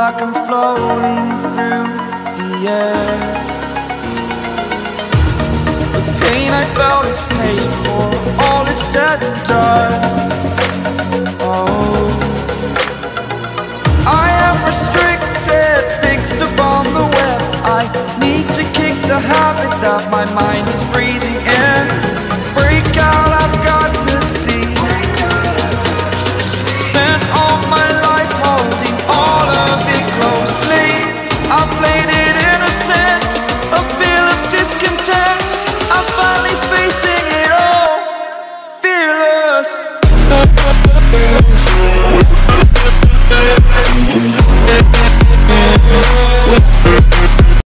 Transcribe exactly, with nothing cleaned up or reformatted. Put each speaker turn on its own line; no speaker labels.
like I'm floating through the air. The pain I felt is paid for, all is said and done. Oh,